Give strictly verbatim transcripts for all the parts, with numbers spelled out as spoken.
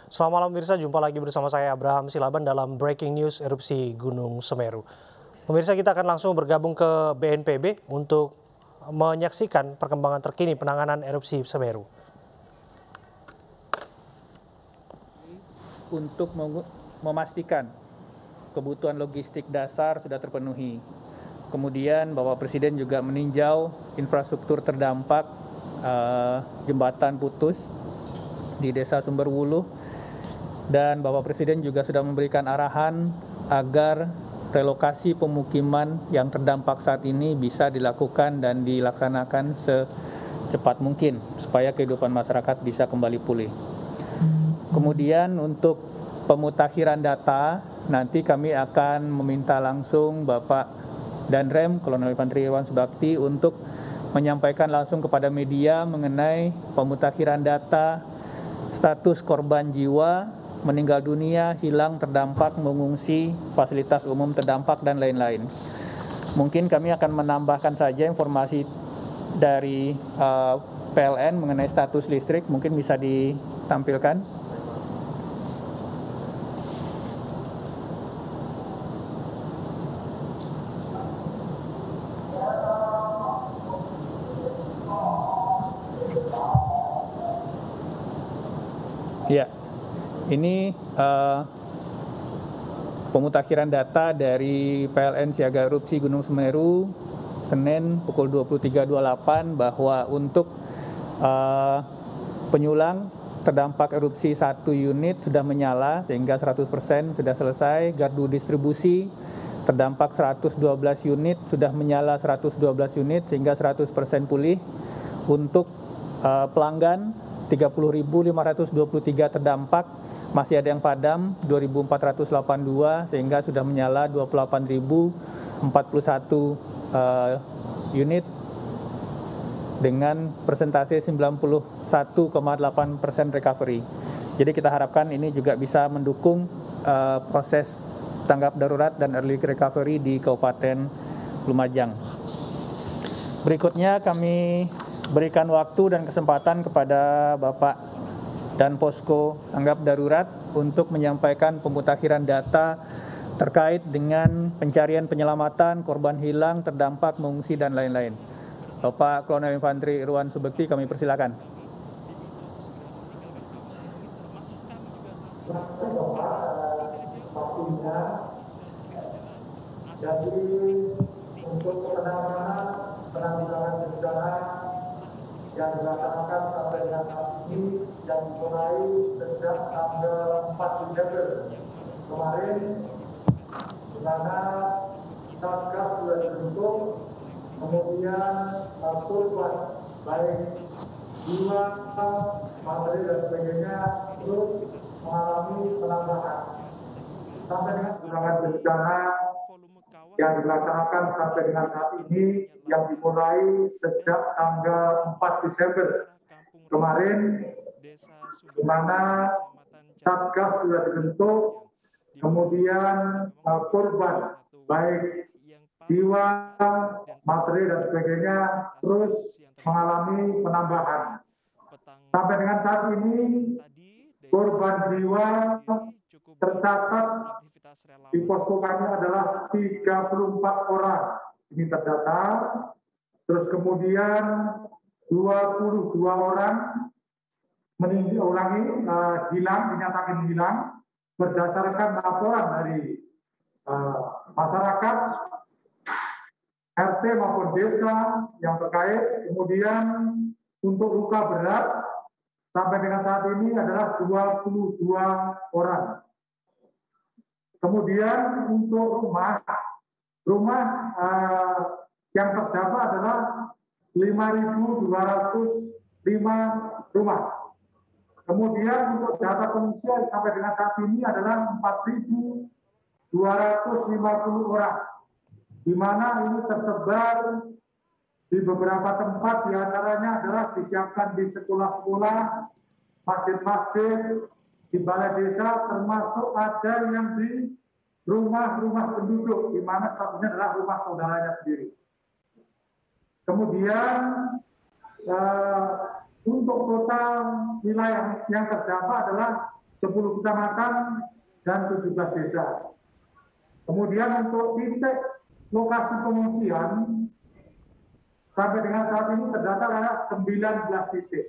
Selamat malam pemirsa, jumpa lagi bersama saya Abraham Silaban dalam Breaking News Erupsi Gunung Semeru. Pemirsa, kita akan langsung bergabung ke B N P B untuk menyaksikan perkembangan terkini penanganan erupsi Semeru. Untuk memastikan kebutuhan logistik dasar sudah terpenuhi. Kemudian Bapak Presiden juga meninjau infrastruktur terdampak uh, jembatan putus di Desa Sumberwuluh, dan Bapak Presiden juga sudah memberikan arahan agar relokasi pemukiman yang terdampak saat ini bisa dilakukan dan dilaksanakan secepat mungkin supaya kehidupan masyarakat bisa kembali pulih. Kemudian untuk pemutakhiran data, nanti kami akan meminta langsung Bapak Danrem Kolonel Infanteri Irwan Subakti untuk menyampaikan langsung kepada media mengenai pemutakhiran data status korban jiwa, meninggal dunia, hilang, terdampak, mengungsi, fasilitas umum terdampak, dan lain-lain. Mungkin kami akan menambahkan saja informasi dari uh, P L N mengenai status listrik, mungkin bisa ditampilkan. Ya. Ini uh, pemutakhiran data dari P L N Siaga Erupsi Gunung Semeru Senin pukul dua puluh tiga dua puluh delapan bahwa untuk uh, penyulang terdampak erupsi satu unit sudah menyala sehingga seratus persen sudah selesai. Gardu distribusi terdampak seratus dua belas unit sudah menyala seratus dua belas unit sehingga seratus persen pulih. Untuk uh, pelanggan tiga puluh ribu lima ratus dua puluh tiga terdampak, masih ada yang padam dua ribu empat ratus delapan puluh dua sehingga sudah menyala dua puluh delapan ribu empat puluh satu uh, unit dengan persentase sembilan puluh satu koma delapan persen recovery. Jadi kita harapkan ini juga bisa mendukung uh, proses tanggap darurat dan early recovery di Kabupaten Lumajang. Berikutnya kami berikan waktu dan kesempatan kepada Bapak dan Posko Tanggap Darurat untuk menyampaikan pemutakhiran data terkait dengan pencarian penyelamatan, korban hilang, terdampak, mengungsi, dan lain-lain. Bapak Kolonel Infanteri Irwan Subakti, kami persilakan. Jadi untuk penanganan penanggulangan bencana yang dilaksanakan sampai dengan saat ini yang dimulai sejak tanggal empat Desember kemarin, di mana Satgas sudah dibentuk, kemudian korban baik jiwa, materi dan sebagainya terus mengalami penambahan sampai dengan penanganan bencana yang dilaksanakan sampai dengan saat ini yang dimulai sejak tanggal empat Desember kemarin, di mana Satgas sudah dibentuk, kemudian uh, korban baik jiwa, materi dan sebagainya terus mengalami penambahan. Sampai dengan saat ini korban jiwa tercatat di posko kami adalah tiga puluh empat orang, ini terdata. Terus kemudian dua puluh dua orang meninggal, ulangi, uh, hilang, dinyatakan hilang berdasarkan laporan dari uh, masyarakat, R T maupun desa yang terkait. Kemudian untuk luka berat sampai dengan saat ini adalah dua puluh dua orang. Kemudian untuk rumah, rumah uh, yang terdampak adalah lima ribu dua ratus lima rumah. Kemudian untuk data pengungsian sampai dengan saat ini adalah empat ribu dua ratus lima puluh orang, di mana ini tersebar di beberapa tempat, diantaranya adalah disiapkan di sekolah-sekolah, masjid-masjid, di balai desa, termasuk ada yang di rumah-rumah penduduk, di mana satunya adalah rumah saudaranya sendiri. Kemudian uh, untuk total wilayah yang terdampak adalah sepuluh kecamatan, dan tujuh belas desa. Kemudian untuk titik lokasi pengungsian, sampai dengan saat ini terdata ada sembilan belas titik.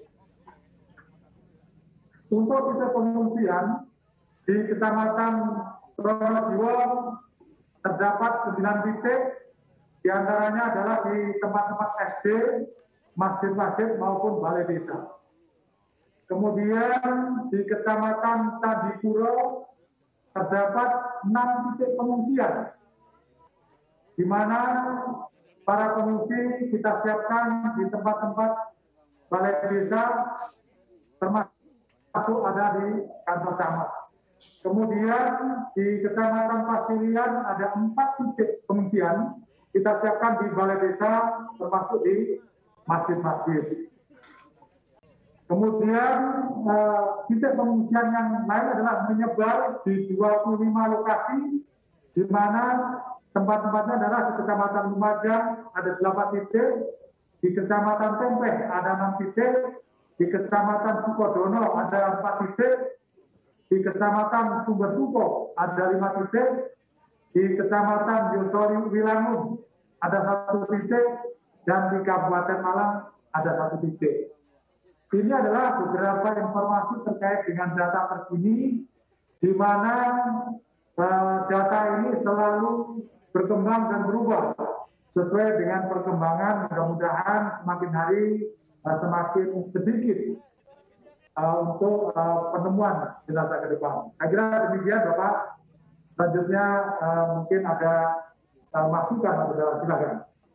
Untuk titik pengungsian di Kecamatan Pronojiwo terdapat sembilan titik, diantaranya adalah di tempat-tempat S D, masjid-masjid maupun balai desa. Kemudian di Kecamatan Candipuro terdapat enam titik pengungsian, di mana para pengungsi kita siapkan di tempat-tempat balai desa, termasuk ada di kantor camat. Kemudian di Kecamatan Pasirian ada empat titik pengungsian, kita siapkan di balai desa, termasuk di masjid-masjid. Kemudian eh, titik pengungsian yang lain adalah menyebar di dua puluh lima lokasi, di mana tempat-tempatnya adalah di Kecamatan Lumajang ada delapan titik, di Kecamatan Tempeh ada enam titik, di Kecamatan Sukodono ada empat titik, di Kecamatan Sumber Suko ada lima titik, di Kecamatan Yosori Wilangun ada satu titik, dan di Kabupaten Malang ada satu titik. Ini adalah beberapa informasi terkait dengan data terkini, di mana uh, data ini selalu berkembang dan berubah sesuai dengan perkembangan. Mudah-mudahan semakin hari uh, semakin sedikit uh, untuk uh, penemuan jenazah ke depan. Saya kira demikian, Bapak. Selanjutnya uh, mungkin ada uh, masukan, silakan.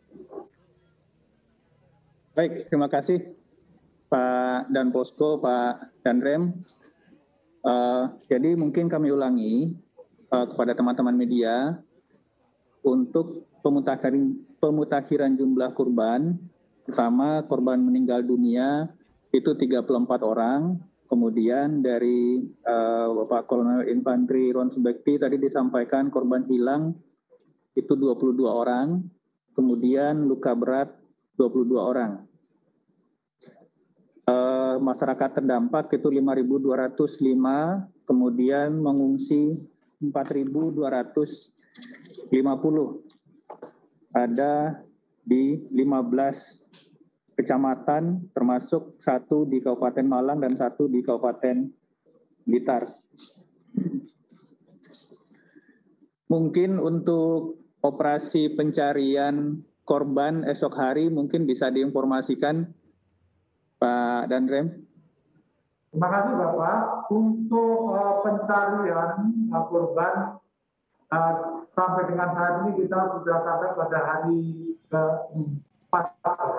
Baik, terima kasih Pak Dan Posko, Pak Danrem. Uh, jadi mungkin kami ulangi uh, kepada teman-teman media untuk pemutakhiran, pemutakhiran jumlah korban. Pertama, korban meninggal dunia itu tiga puluh empat orang. Kemudian dari uh, Bapak Kolonel Infantri Ron Subekti tadi disampaikan korban hilang itu dua puluh dua orang. Kemudian luka berat dua puluh dua orang. Uh, masyarakat terdampak itu lima ribu dua ratus lima, kemudian mengungsi empat ribu dua ratus lima puluh. Ada di lima belas kecamatan, termasuk satu di Kabupaten Malang dan satu di Kabupaten Blitar. Mungkin untuk operasi pencarian korban esok hari mungkin bisa diinformasikan Pak Danrem. Terima kasih Bapak. Untuk uh, pencarian uh, korban uh, sampai dengan saat ini kita sudah sampai pada hari keempat.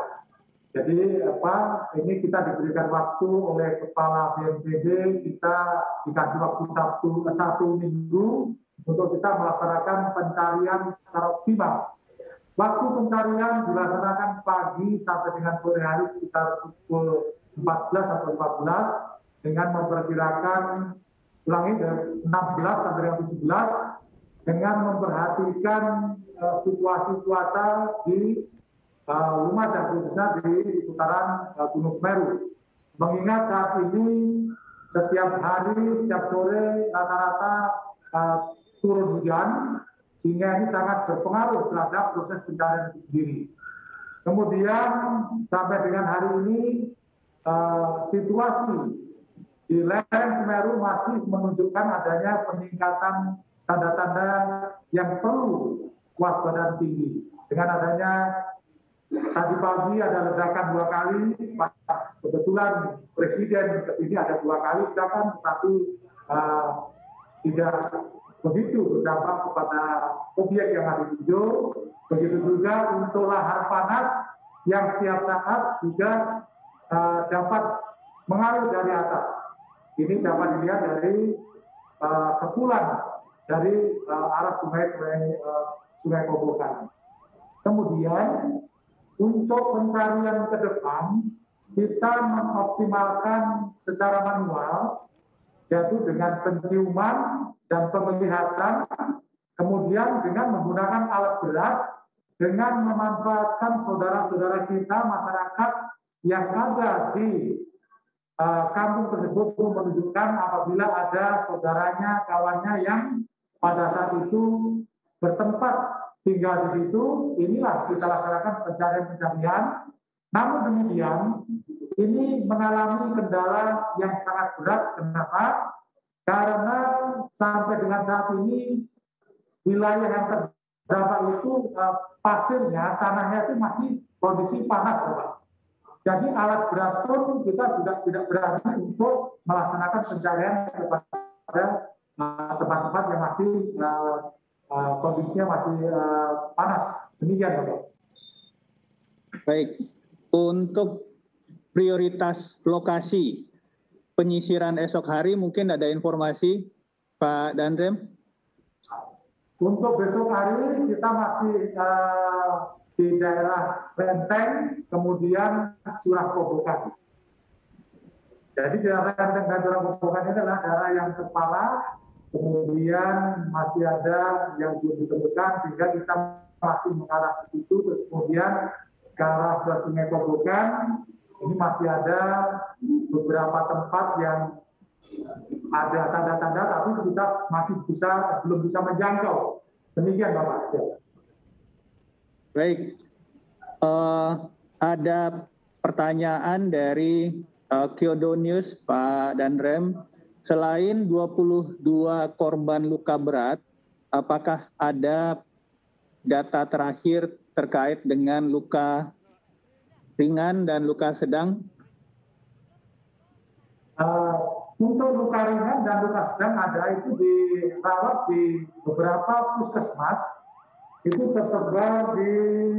Jadi apa? Ini kita diberikan waktu oleh Kepala B N P B, kita dikasih waktu satu satu minggu untuk kita melaksanakan pencarian secara optimal. Waktu pencarian dilaksanakan pagi sampai dengan sore hari sekitar pukul empat belas atau empat belas dengan memperkirakan ulangi dari enam belas sampai dengan tujuh belas dengan memperhatikan uh, situasi cuaca di uh, Lumajang khususnya di putaran uh, Gunung Semeru. Mengingat saat ini setiap hari, setiap sore rata-rata uh, turun hujan, sehingga ini sangat berpengaruh terhadap proses pencarian itu sendiri. Kemudian sampai dengan hari ini uh, situasi di lereng Semeru masih menunjukkan adanya peningkatan tanda-tanda yang perlu waspada tinggi. Dengan adanya tadi pagi ada ledakan dua kali, pas kebetulan Presiden kesini ada dua kali ledakan, tetapi uh, tidak begitu berdampak kepada objek yang ada di hijau. Begitu juga untuk lahar panas yang setiap saat juga uh, dapat mengalir dari atas. Ini dapat dilihat dari uh, kepulan dari uh, arah sungai sungai, uh, sungai Kobokan. Kemudian untuk pencarian ke depan kita mengoptimalkan secara manual, yaitu dengan penciuman dan penglihatan, kemudian dengan menggunakan alat berat, dengan memanfaatkan saudara-saudara kita masyarakat yang ada di uh, kampung tersebut menunjukkan apabila ada saudaranya, kawannya yang pada saat itu bertempat tinggal di situ. Inilah kita laksanakan pencarian-pencarian. Namun demikian, ini mengalami kendala yang sangat berat. Kenapa? Karena sampai dengan saat ini wilayah yang terdampak itu uh, pasirnya, tanahnya itu masih kondisi panas, Bapak. Jadi alat berat pun kita juga tidak berani untuk melaksanakan pencarian kepada tempat-tempat uh, yang masih uh, uh, kondisinya masih uh, panas. Demikian, Bapak. Baik, untuk prioritas lokasi penyisiran esok hari mungkin ada informasi, Pak Danrem? Untuk besok hari kita masih uh, di daerah Renteng, kemudian Curah Kobokan. Jadi daerah Renteng dan Curah Kobokan ini adalah daerah yang terparah, kemudian masih ada yang belum ditemukan, sehingga kita masih mengarah ke situ, terus kemudian ke arah ke Sungai Kobokan, ini masih ada beberapa tempat yang ada tanda-tanda, tapi kita masih bisa belum bisa menjangkau. Demikian, Bapak. Baik, uh, ada pertanyaan dari uh, Kyodo News, Pak Danrem. Selain dua puluh dua korban luka berat, apakah ada data terakhir terkait dengan luka ringan dan luka sedang? Uh, untuk luka ringan dan luka sedang ada itu dirawat di beberapa puskesmas, itu tersebar di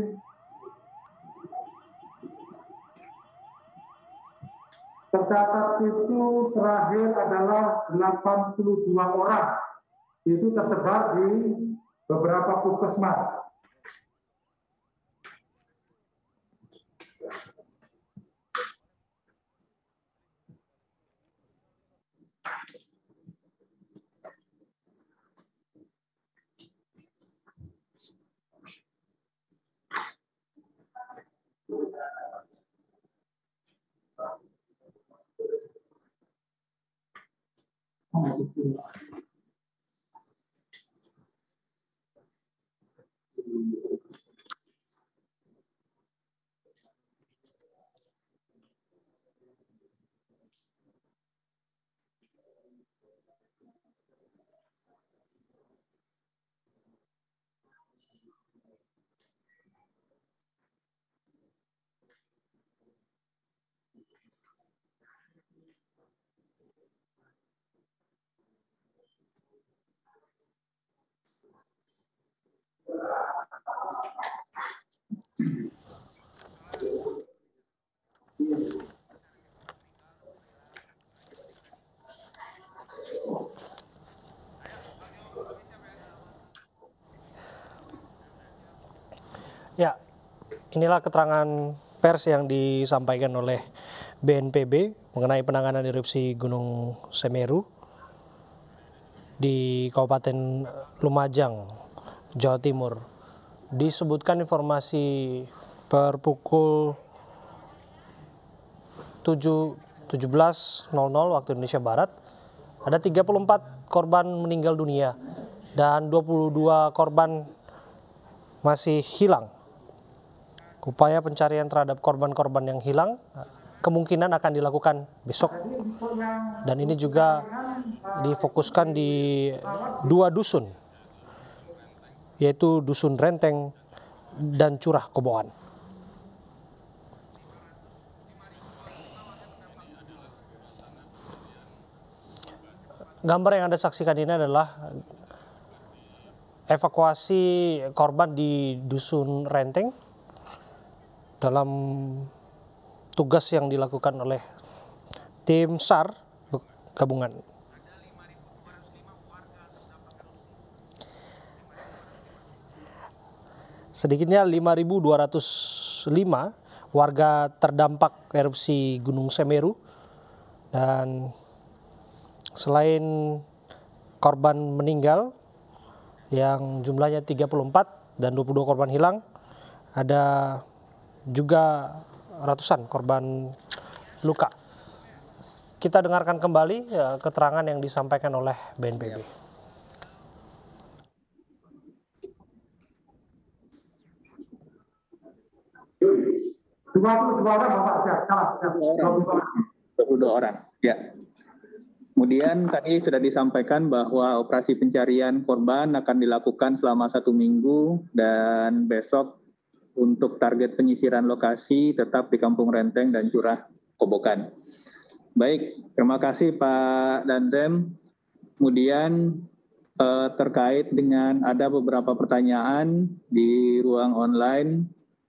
tercatat itu terakhir adalah delapan puluh dua orang, itu tersebar di beberapa puskesmas. Ya, inilah keterangan pers yang disampaikan oleh B N P B mengenai penanganan erupsi Gunung Semeru di Kabupaten Lumajang, Jawa Timur. Disebutkan informasi per pukul tujuh belas waktu Indonesia Barat, ada tiga puluh empat korban meninggal dunia dan dua puluh dua korban masih hilang. Upaya pencarian terhadap korban-korban yang hilang kemungkinan akan dilakukan besok. Dan ini juga difokuskan di dua dusun, yaitu Dusun Renteng dan Curah Kobokan. Gambar yang Anda saksikan ini adalah evakuasi korban di Dusun Renteng dalam tugas yang dilakukan oleh tim SAR gabungan. Sedikitnya lima ribu dua ratus lima warga terdampak erupsi Gunung Semeru, dan selain korban meninggal yang jumlahnya tiga puluh empat dan dua puluh dua korban hilang, ada juga ratusan korban luka. kita dengarkan kembali ya, keterangan yang disampaikan oleh B N P B. dua puluh dua orang Bapak, siap, salah, siap. dua puluh dua orang, ya. Kemudian tadi sudah disampaikan bahwa operasi pencarian korban akan dilakukan selama satu minggu dan besok untuk target penyisiran lokasi tetap di Kampung Renteng dan Curah Kobokan. Baik, terima kasih Pak Danrem. Kemudian eh, terkait dengan ada beberapa pertanyaan di ruang online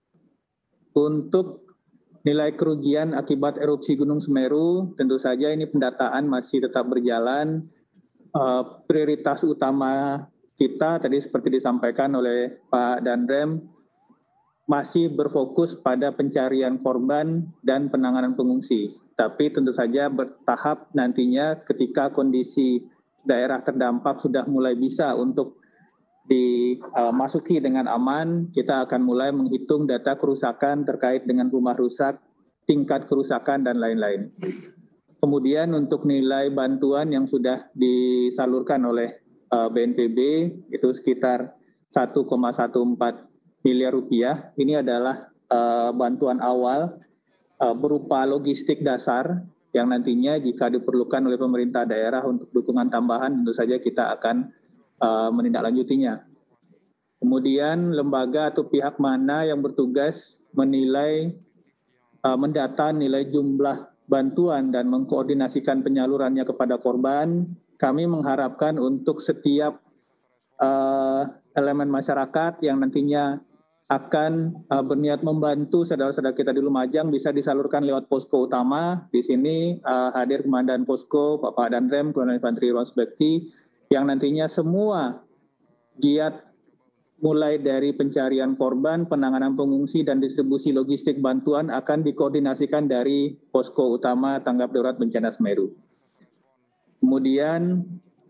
untuk nilai kerugian akibat erupsi Gunung Semeru. Tentu saja ini pendataan masih tetap berjalan. Uh, prioritas utama kita tadi seperti disampaikan oleh Pak Danrem masih berfokus pada pencarian korban dan penanganan pengungsi. Tapi tentu saja bertahap nantinya ketika kondisi daerah terdampak sudah mulai bisa untuk dimasuki dengan aman, kita akan mulai menghitung data kerusakan terkait dengan rumah rusak, tingkat kerusakan, dan lain-lain. Kemudian untuk nilai bantuan yang sudah disalurkan oleh uh, B N P B itu sekitar satu koma empat belas miliar rupiah. Ini adalah uh, bantuan awal uh, berupa logistik dasar yang nantinya jika diperlukan oleh pemerintah daerah untuk dukungan tambahan, tentu saja kita akan uh, menindaklanjutinya. Kemudian lembaga atau pihak mana yang bertugas menilai, uh, mendata nilai jumlah bantuan dan mengkoordinasikan penyalurannya kepada korban. Kami mengharapkan untuk setiap uh, elemen masyarakat yang nantinya akan uh, berniat membantu saudara-saudara kita di Lumajang bisa disalurkan lewat posko utama. Di sini uh, hadir Komandan Posko, Bapak Danrem, Kolonel Infanteri Ruang Spekti, yang nantinya semua giat mulai dari pencarian korban, penanganan pengungsi, dan distribusi logistik bantuan akan dikoordinasikan dari posko utama tanggap darurat bencana Semeru. Kemudian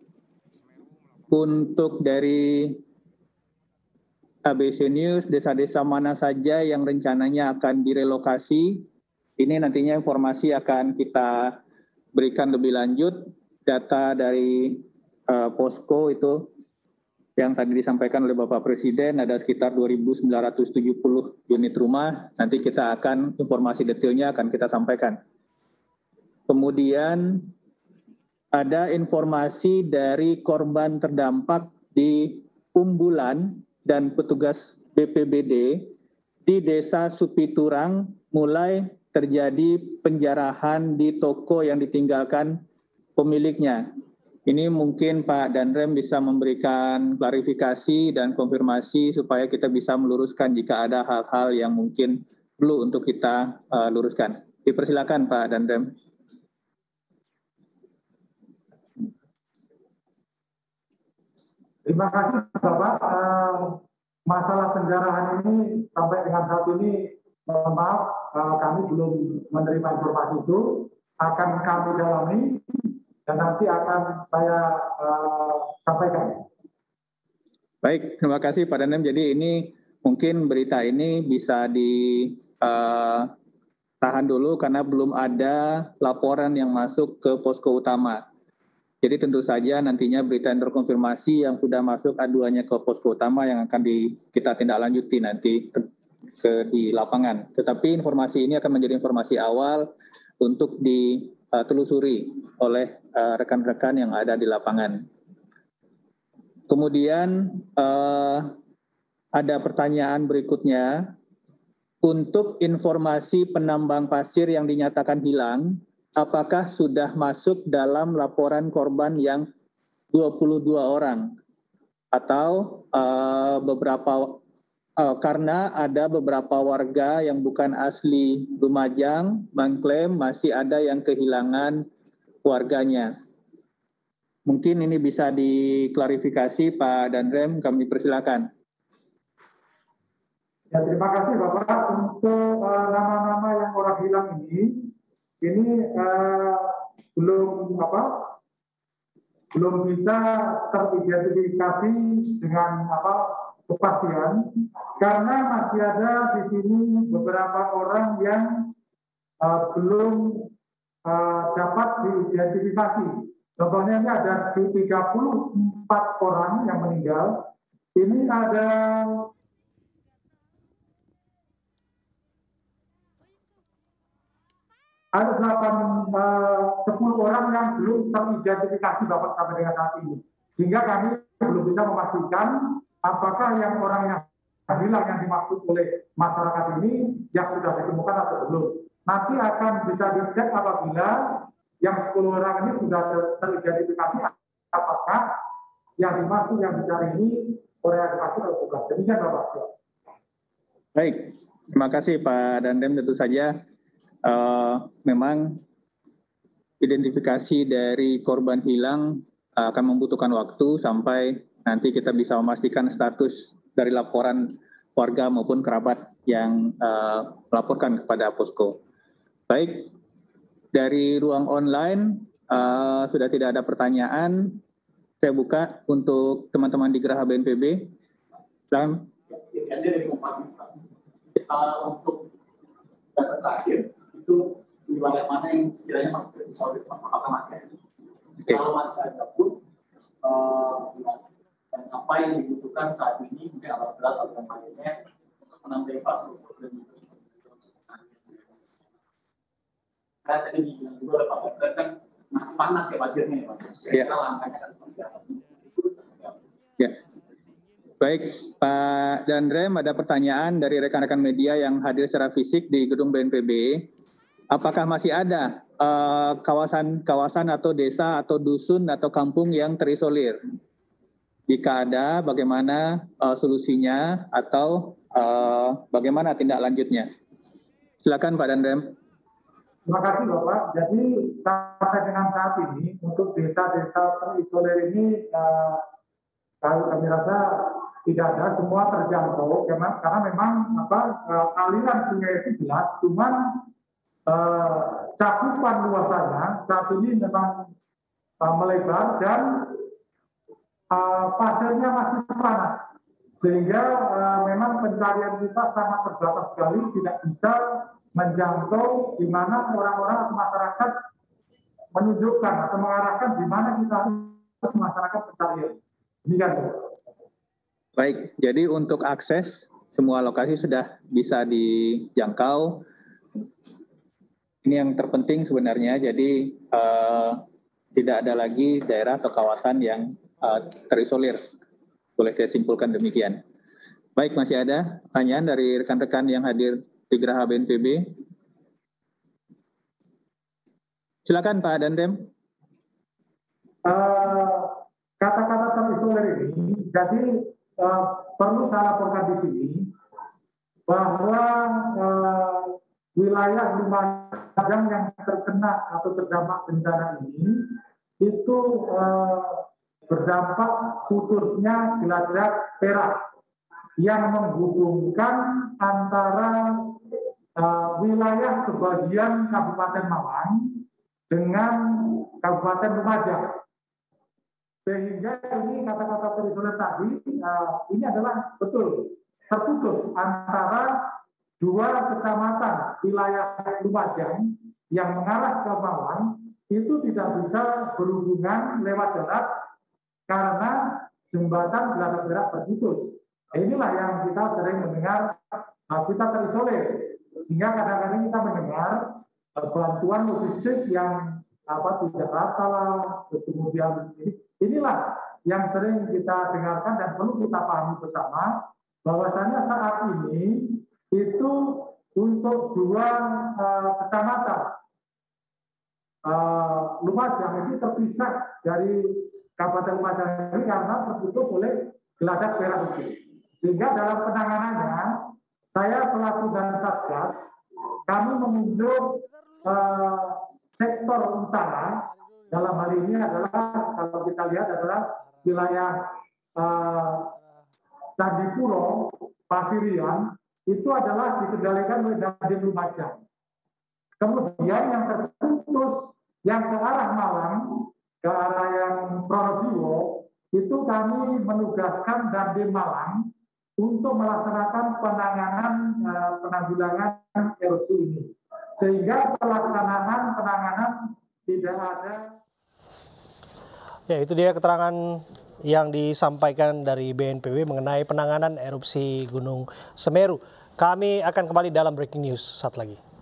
untuk dari A B C News, desa-desa mana saja yang rencananya akan direlokasi, ini nantinya informasi akan kita berikan lebih lanjut. Data dari uh, posko itu yang tadi disampaikan oleh Bapak Presiden ada sekitar dua ribu sembilan ratus tujuh puluh unit rumah. Nanti kita akan informasi detailnya akan kita sampaikan. Kemudian ada informasi dari korban terdampak di Umbulan dan petugas B P B D di Desa Supiturang mulai terjadi penjarahan di toko yang ditinggalkan pemiliknya. Ini mungkin Pak Danrem bisa memberikan klarifikasi dan konfirmasi supaya kita bisa meluruskan jika ada hal-hal yang mungkin perlu untuk kita uh, luruskan. Dipersilakan Pak Danrem. Terima kasih Bapak. Uh, masalah penjarahan ini sampai dengan saat ini, mohon maaf, uh, kami belum menerima informasi itu. Akan kami dalami dan nanti akan saya uh, sampaikan. Baik, terima kasih Pak Danrem. Jadi ini mungkin berita ini bisa ditahan uh, dulu karena belum ada laporan yang masuk ke posko utama. Jadi tentu saja nantinya berita yang terkonfirmasi yang sudah masuk aduannya ke posko utama yang akan di, kita tindak lanjuti nanti ke, ke di lapangan. Tetapi informasi ini akan menjadi informasi awal untuk ditelusuri oleh uh, rekan-rekan yang ada di lapangan. Kemudian uh, ada pertanyaan berikutnya. Untuk informasi penambang pasir yang dinyatakan hilang, apakah sudah masuk dalam laporan korban yang dua puluh dua orang? Atau uh, beberapa uh, karena ada beberapa warga yang bukan asli Lumajang mengklaim masih ada yang kehilangan warganya. Mungkin ini bisa diklarifikasi Pak Danrem, kami persilakan. Ya, terima kasih Bapak. Untuk uh, nama-nama yang orang hilang ini, ini uh, belum apa, belum bisa teridentifikasi dengan apa kepastian, karena masih ada di sini beberapa orang yang uh, belum uh, dapat diidentifikasi. Contohnya ini ada tiga puluh empat orang yang meninggal. Ini ada ada delapan, sepuluh orang yang belum teridentifikasi Bapak sampai dengan saat ini. Sehingga kami belum bisa memastikan apakah yang orang yang hilang yang dimaksud oleh masyarakat ini yang sudah ditemukan atau belum. Nanti akan bisa dicek apabila yang sepuluh orang ini sudah teridentifikasi apakah yang dimaksud yang dicari ini orientasi atau bukan. Demikian Bapak. Baik, terima kasih Pak Dandem. Tentu saja uh, memang identifikasi dari korban hilang uh, akan membutuhkan waktu sampai nanti kita bisa memastikan status dari laporan warga maupun kerabat yang uh, melaporkan kepada Posko. Baik, dari ruang online uh, sudah tidak ada pertanyaan. Saya buka untuk teman-teman di Geraha B N P B. Dan Uh, untuk data terakhir itu wilayah mana yang sekiranya masih terisolir, apakah masih ada? Okay. Kalau masih ada pun, uh, dan apa yang dibutuhkan saat ini mungkin alat berat atau yang lainnya untuk menambah infrastruktur dan itu. Karena tadi dibilang juga oleh Pak Dokter kan masih panas ya pasirnya ya Pak. Kira-kira langkahnya akan seperti apa? Ya. Baik, Pak Dandrem, ada pertanyaan dari rekan-rekan media yang hadir secara fisik di gedung B N P B. Apakah masih ada uh, kawasan-kawasan atau desa atau dusun atau kampung yang terisolir? Jika ada, bagaimana uh, solusinya atau uh, bagaimana tindak lanjutnya? Silakan Pak Dandrem. Terima kasih Bapak. Jadi sampai dengan saat ini untuk desa-desa terisolir ini uh, kalau kami rasa tidak ada, semua terjangkau karena, karena memang apa uh, aliran sungai itu jelas, cuman uh, cakupan luasannya saat ini memang uh, melebar dan uh, pasirnya masih panas, sehingga uh, memang pencarian kita sangat terbatas sekali, tidak bisa menjangkau di mana orang-orang atau masyarakat menunjukkan atau mengarahkan di mana kita harus masyarakat pencarian. Demikian. Baik, jadi untuk akses semua lokasi sudah bisa dijangkau. Ini yang terpenting sebenarnya, jadi uh, tidak ada lagi daerah atau kawasan yang uh, terisolir. Boleh saya simpulkan demikian. Baik, masih ada pertanyaan dari rekan-rekan yang hadir di Geraha B N P B. Silakan Pak Dandem. Uh, kata-kata terisolir ini, jadi Uh, perlu saya laporkan di sini bahwa uh, wilayah Lumajang yang terkena atau terdampak bencana ini itu uh, berdampak putusnya geladak perak yang menghubungkan antara uh, wilayah sebagian Kabupaten Malang dengan Kabupaten Lumajang. Sehingga ini kata-kata terisolir tadi, uh, ini adalah betul terputus antara dua kecamatan wilayah Lumajang yang mengarah ke Malang itu tidak bisa berhubungan lewat darat karena jembatan geladak perak terputus. Nah, inilah yang kita sering mendengar uh, kita terisolir, sehingga kadang-kadang kita mendengar uh, bantuan logistik yang apa tidak rata lah, kemudian ini. Inilah yang sering kita dengarkan dan perlu kita pahami bersama bahwasannya saat ini itu untuk dua uh, kecamatan uh, Lumajang itu terpisah dari Kabupaten Lumajang ini karena terputus oleh geladak perak itu. Sehingga dalam penanganannya saya selaku dan Satgas kami menunjuk uh, sektor utara. Dalam hal ini adalah kalau kita lihat adalah wilayah uh, Candipuro, Pasirian, itu adalah dikendalikan oleh Dandim Lumajang. Kemudian yang terputus yang ke arah Malang, ke arah yang Pronojiwo, itu kami menugaskan Dandim Malang untuk melaksanakan penanganan uh, penanggulangan erupsi ini. sehingga pelaksanaan penanganan tidak ada. Ya, itu dia keterangan yang disampaikan dari B N P B mengenai penanganan erupsi Gunung Semeru. Kami akan kembali dalam breaking news saat lagi.